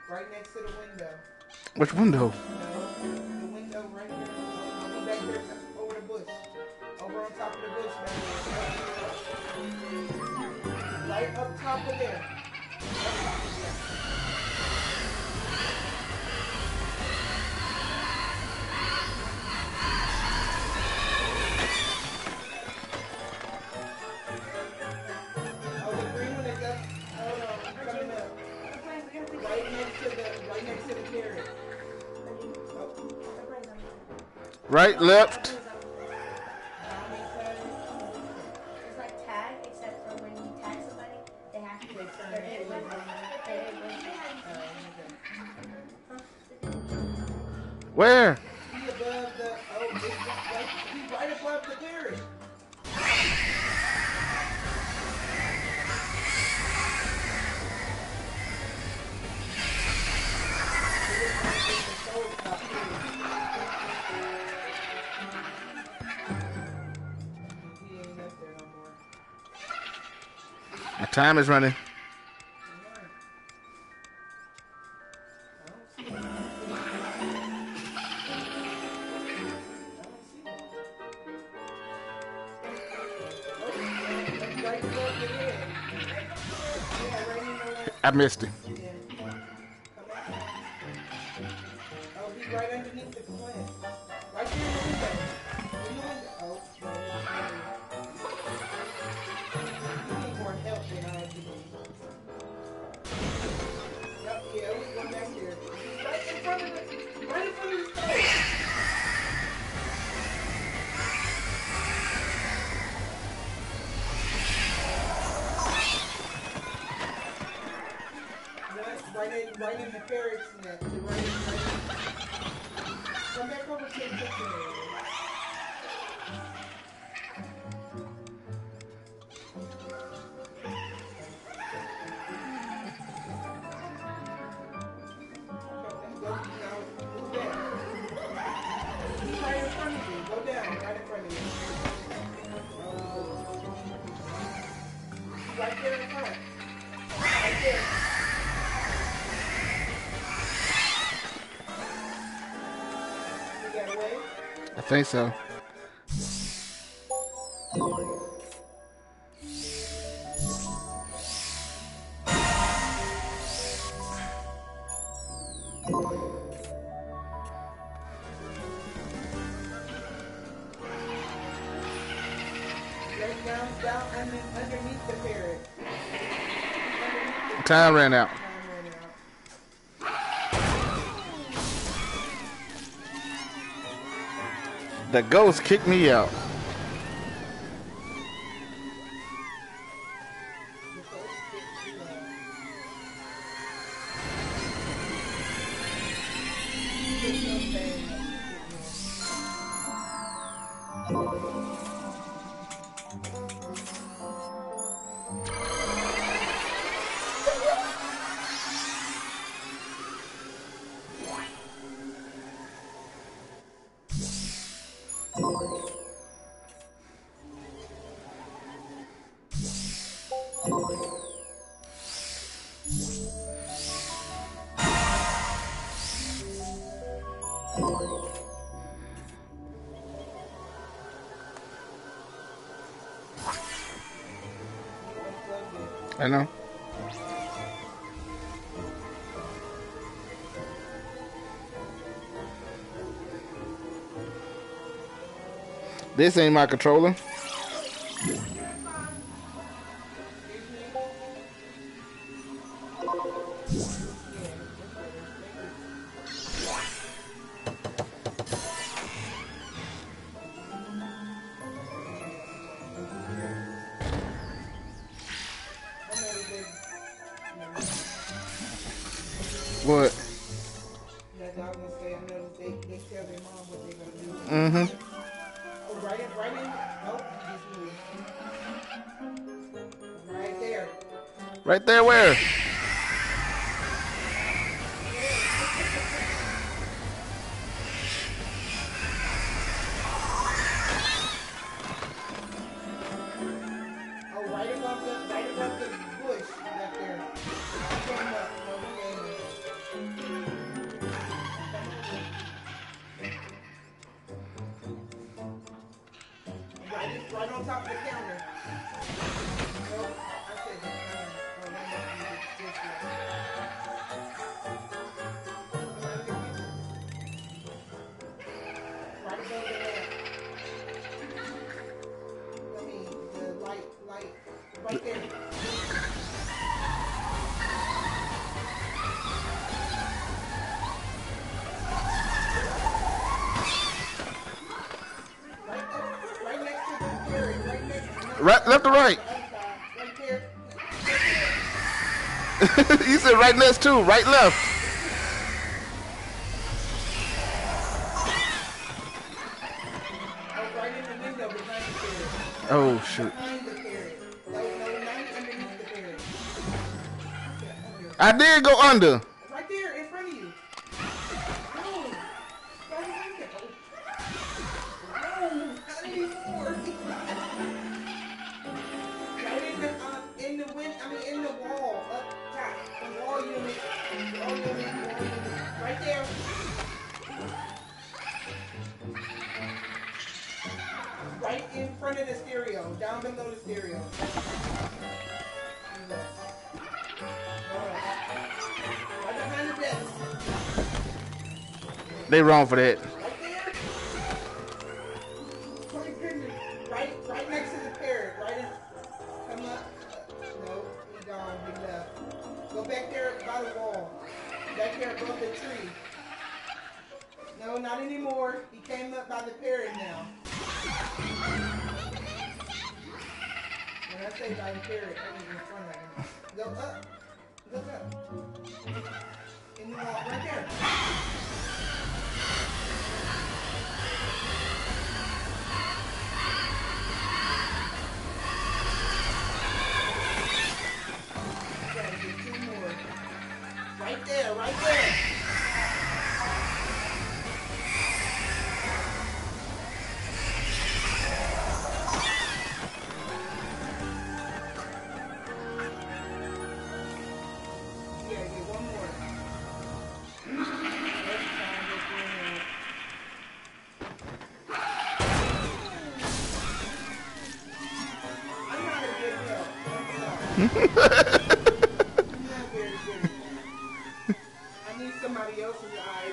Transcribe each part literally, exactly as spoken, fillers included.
Right next to the window. Which window? No, the window right here. I'll be back there over the bush. Over on top of the bush back there. Right up top of there. Oh, the green one is up. Hold on, coming up. Right next to the, right next to the carrot. Right, left. It's like tag, except for when you tag somebody, they have to turn it with Where? He above the, oh, it's right, he's right above the carrot. My time is running. I missed it. Oh, he's right underneath the plant. Right there in the window. In the window. Oh, you need more help than I do. Yep, yeah, we go back there. Right in front of the, right in front of the stove. Right in, right in the carrot's net. Right in, right in. Come back over to the kitchen area. Go, now, move back. He's right in front of you. Go down, right in front of you. Right there in front. Right there. I think so. Right down, down under, underneath the parrot. Underneath the Time ran out. Time ran out. The ghost kicked me out. I know. This ain't my controller. What? Mm-hmm. Oh, right in, right in. Nope, right there. Right there where? Oh, right above the, right above the bush back there. Came up, no, he came up. Right, right on top of the counter. Nope, I said the counter. Oh, that must be this way. Right above the lamp. I mean, the light, light, right there. Right, left or right? Right there. You said right next to, right, left. Oh, right in the window behind the parrot. Oh shoot! Behind the parrot. No, no, not underneath the parrot. I did go under. Right there in front of you. No. Right in there. No, not anymore. Right in the, uh, in the wind, I mean in the wall, up top. The wall unit. Wall unit, wall unit. Right there. Right in front of the stereo, down below the stereo. Alright. Right behind the desk. They wrong for that. Right there. Oh my goodness. Right, right next to the parrot. Right in. Come up. No, he gone. He left. Go back there by the wall. Back there above the tree. No, not anymore. He came up by the parrot now. When I say by the parrot, I mean in front of him. Go up. Look up. In the wall. Right there. Okay, get two more. Right there, right there. Yeah, get one more. I'm not a good help. I'm sorry. I'm not very good. I need somebody else's eyes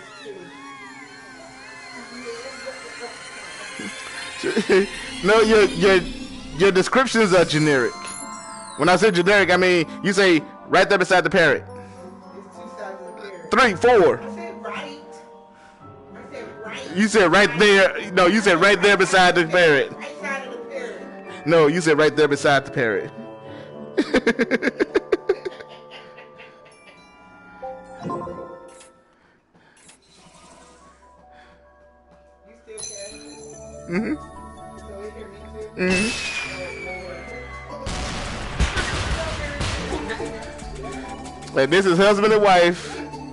too. No, your your your descriptions are generic. When I say generic, I mean you say right there beside the parrot. It's two sides of the parrot. Three, four. I said right. I said right. You said right there. No, you said right there beside the parrot. Right side of the parrot. No, you said right there beside the parrot. You still can? Mhm. So you hear me too? Mhm. Like this is husband and wife.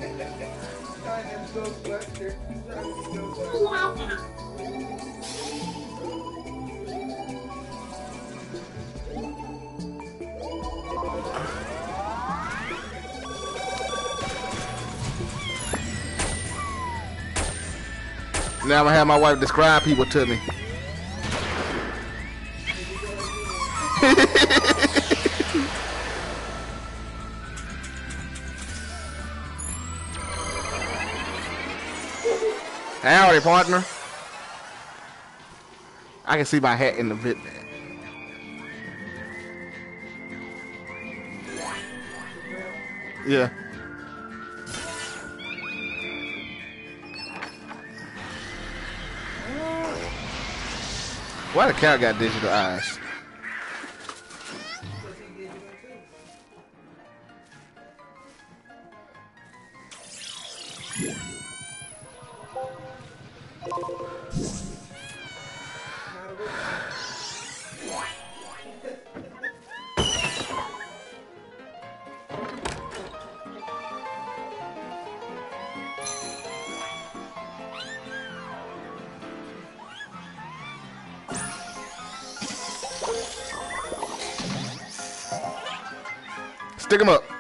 Now I'm gonna have my wife describe people to me. Howdy, partner. I can see my hat in the vid. Yeah. Why the cow got digital eyes? Stick him up.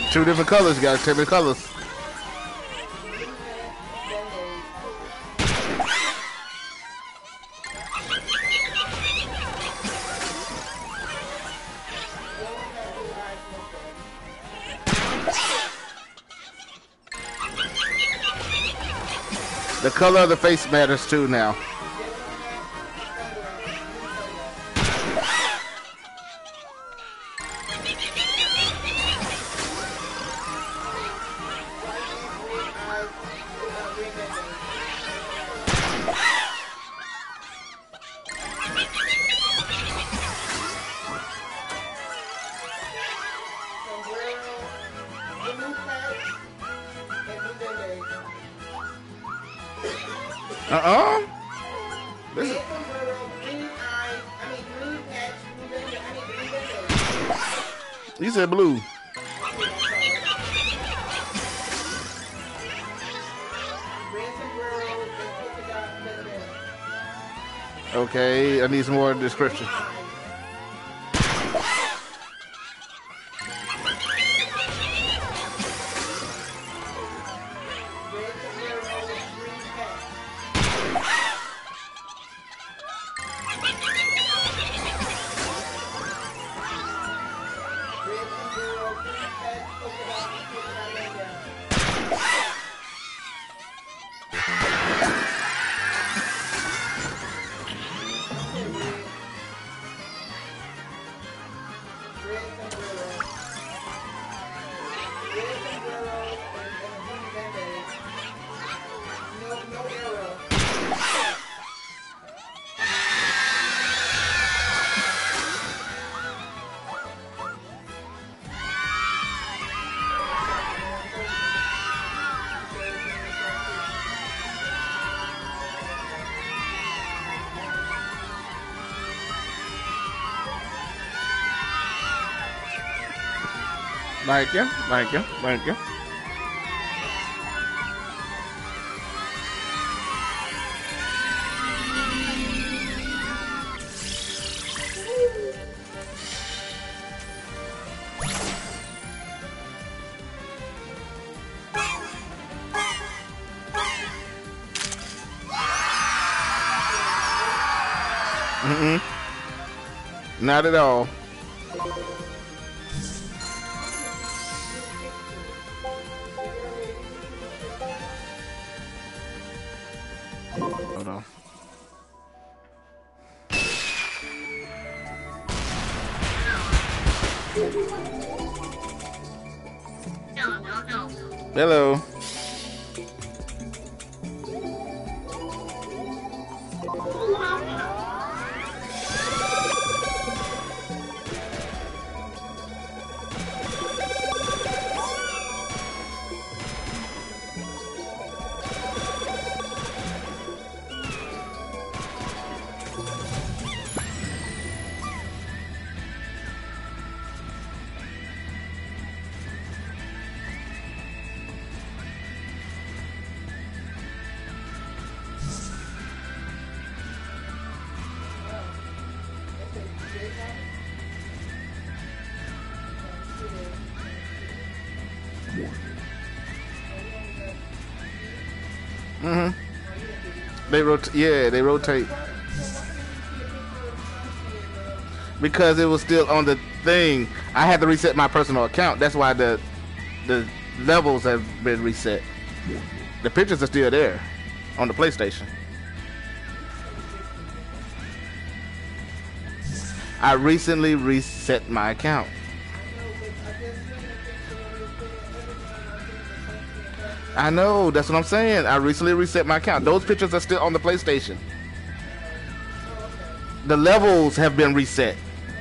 Two different colors. You gotta take the colors. The color of the face matters too now. Uh-uh. This is... You said blue. Okay, I need some more description. Thank you, thank you, thank you. Mm-mm. Not at all. Hold on. Hello. Mm-hmm. They rotate. Yeah, they rotate. Because it was still on the thing. I had to reset my personal account. That's why the the levels have been reset. The pictures are still there on the PlayStation. I recently reset my account. I know, that's what I'm saying. I recently reset my account. Those pictures are still on the PlayStation. The levels have been reset.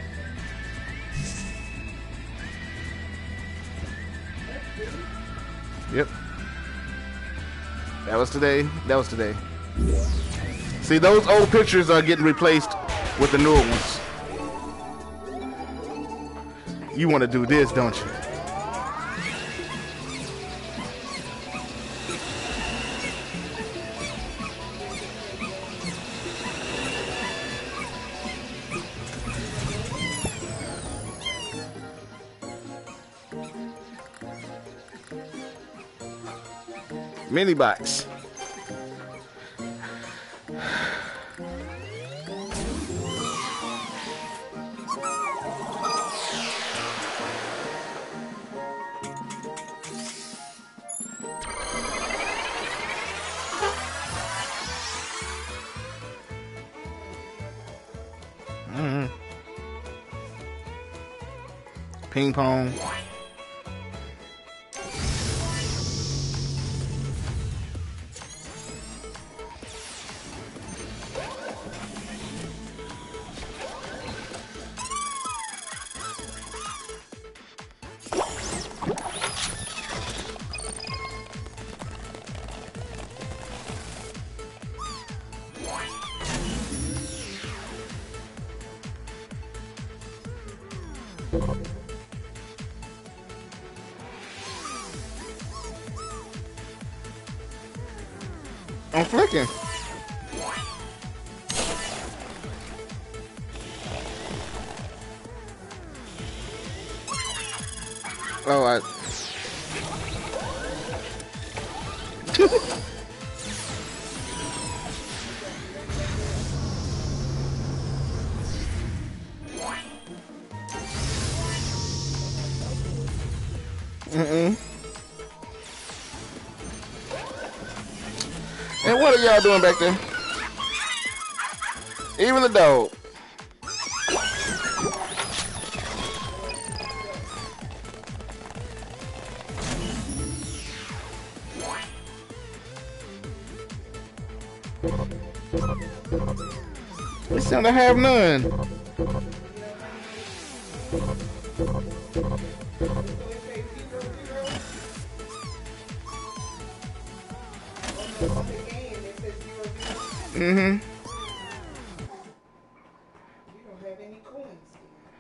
Yep. That was today. That was today. See, those old pictures are getting replaced with the newer ones. You want to do this, don't you? Mini box. Mm-hmm. Ping pong. I'm flicking. Oh, I. Mm-mm. And what are y'all doing back there? Even the dog. They seem to have none. Mm-hmm. You don't have any coins.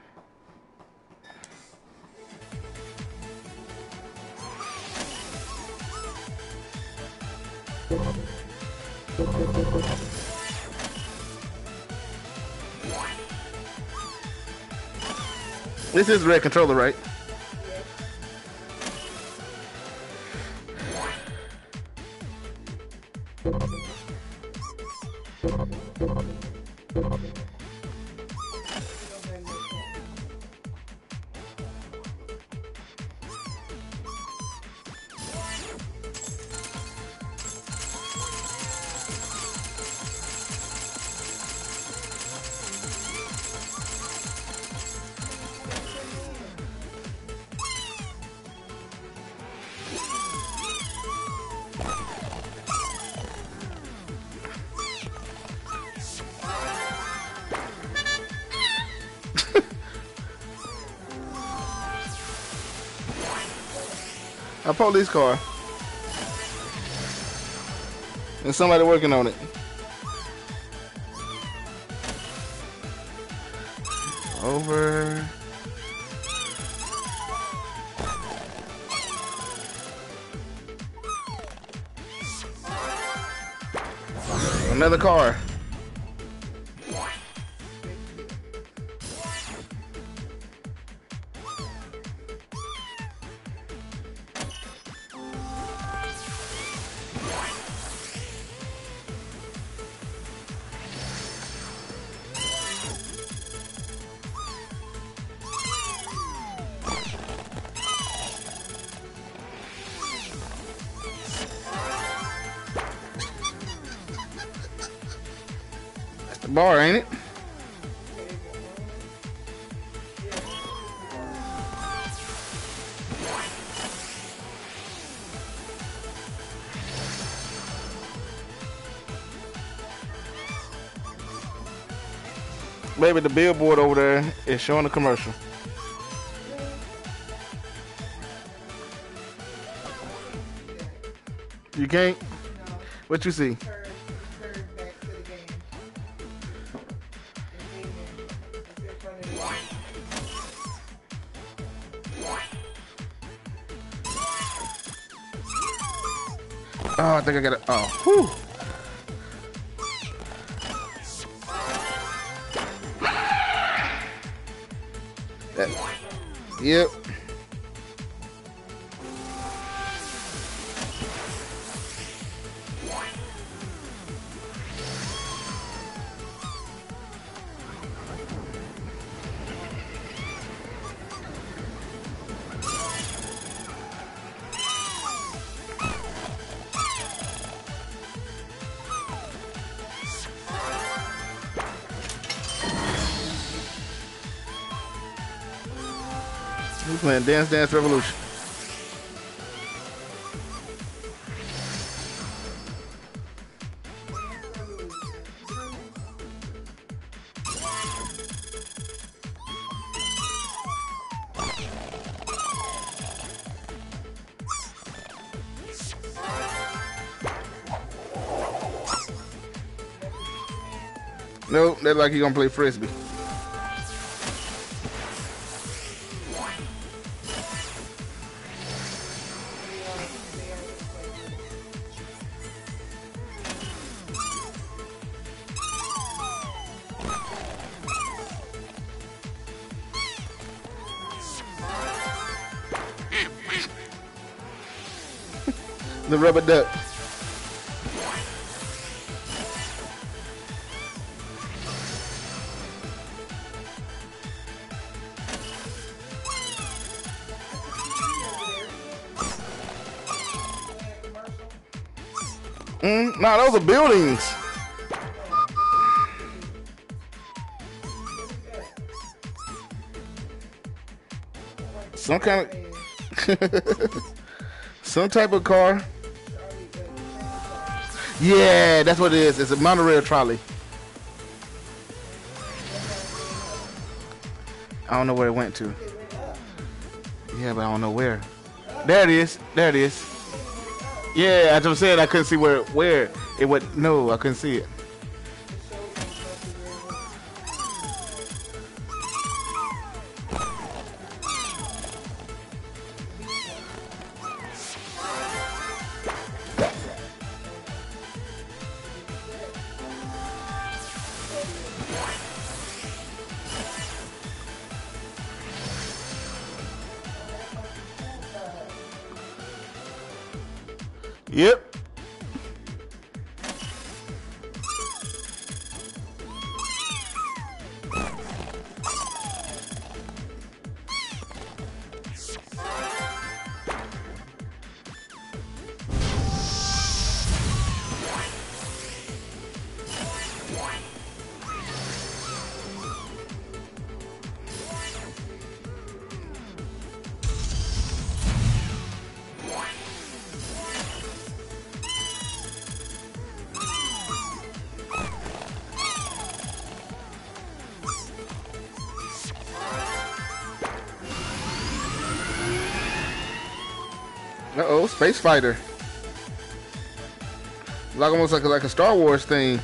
This is the red controller, right? A police car. And somebody working on it. Over. Another car. Bar, ain't it? Maybe the billboard over there is showing a commercial. You can't? What you see? Oh, I think I got it. Oh, whew. That, yep. We playing Dance Dance Revolution. Nope, they're like you gonna play frisbee. The rubber duck. Mm, nah, those are buildings. Some kind of some type of car. Yeah, that's what it is. It's a monorail trolley. I don't know where it went to. Yeah, but I don't know where. There it is. There it is. Yeah, as I said, I couldn't see where where it went. No, I couldn't see it. Yep. Uh oh, Space Fighter. Like almost like a, like a Star Wars thing.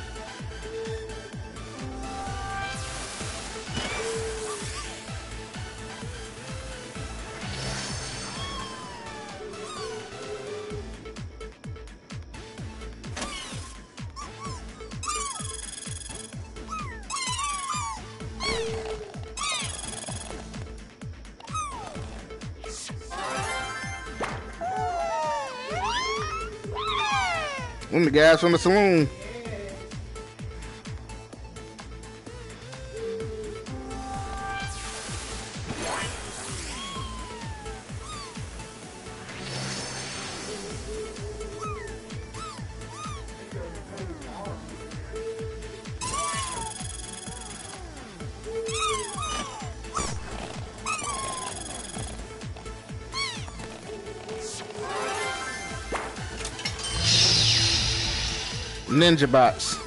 Them the guys from the saloon. Ninja bots.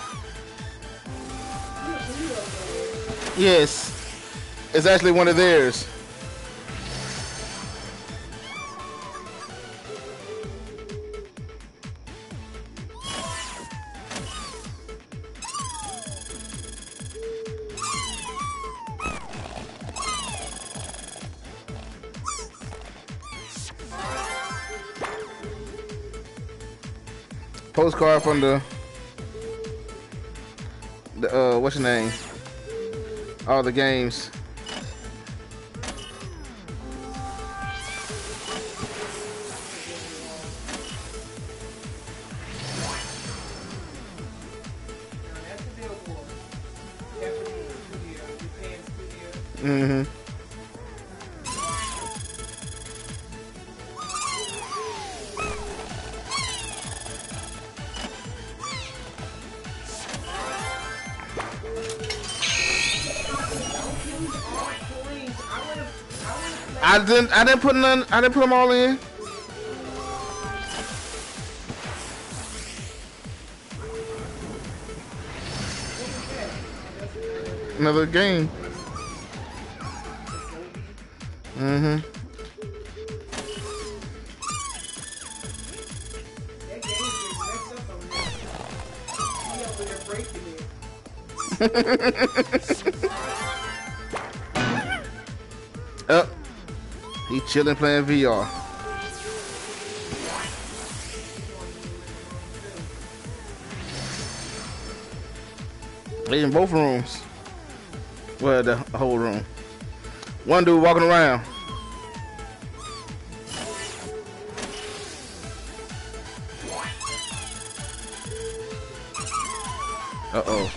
Yes, it's actually one of theirs. Postcard from the the uh what's your name? All the games. Mm-hmm. I didn't. I didn't put none. I didn't put them all in. Another game. Mm-hmm. That game is messed up on there. He over there breaking it. Up. He chilling playing V R. They in both rooms. Well, the whole room. One dude walking around. Uh-oh.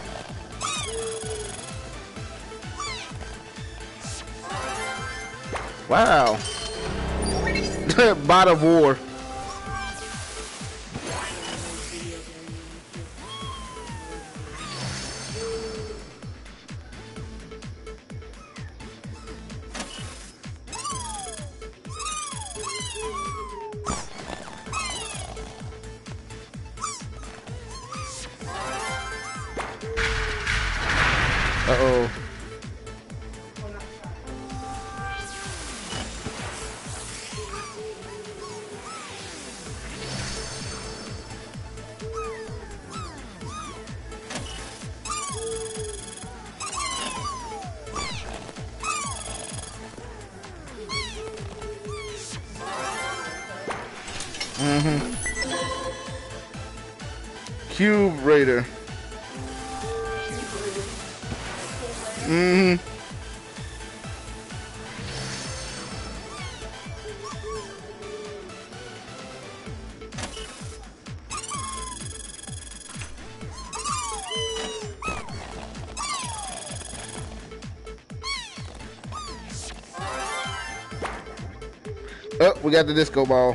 Wow. Bot of war. Uh-oh. Mm-hmm. Cube Raider. Mm-hmm. Oh, we got the disco ball.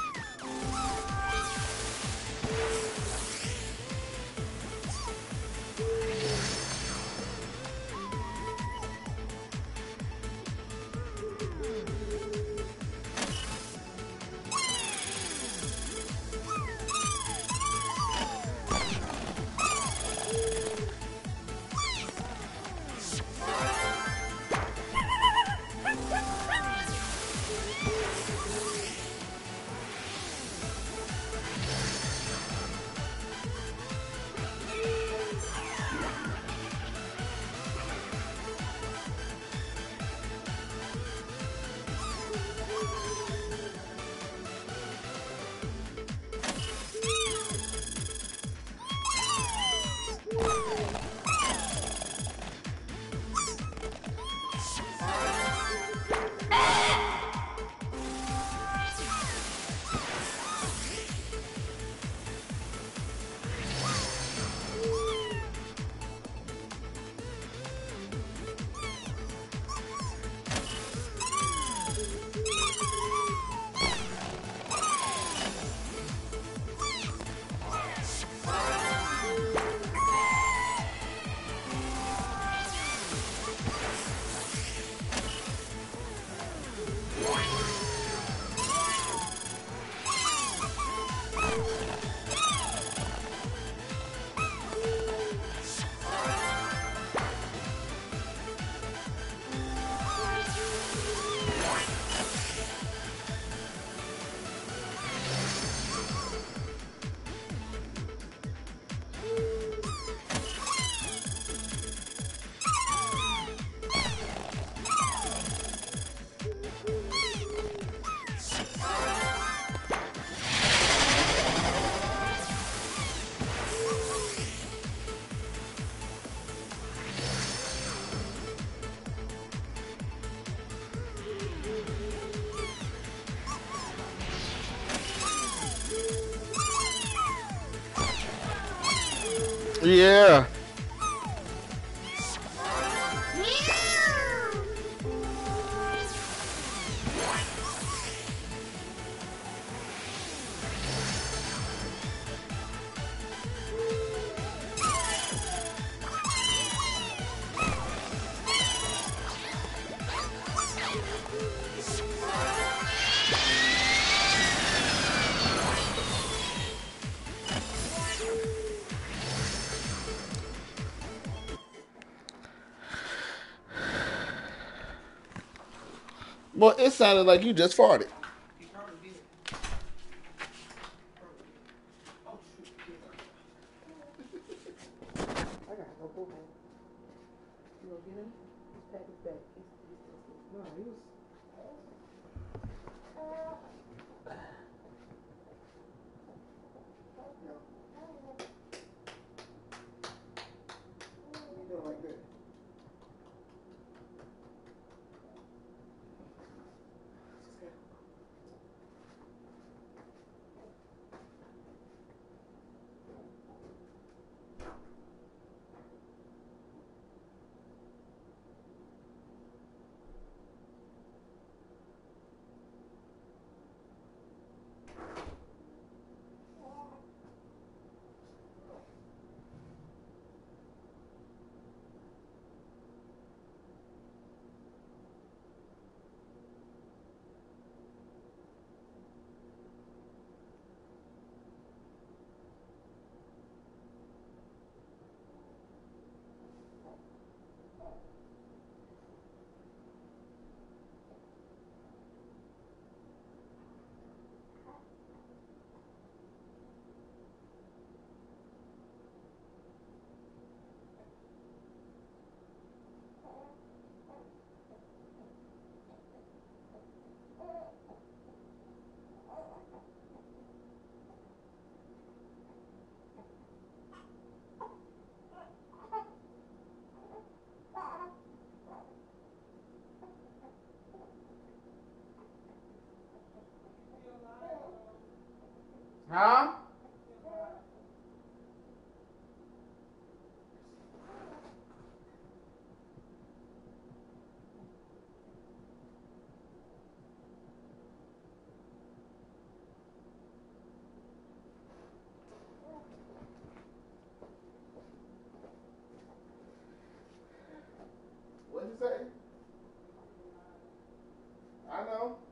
Yeah. Well, it sounded like you just farted. He probably did. Oh shoot. I gotta go go home. You gonna get him? He's packed his bag. He's, he's still asleep. No, he was. No. You doing like that? Huh? What'd you say? I know.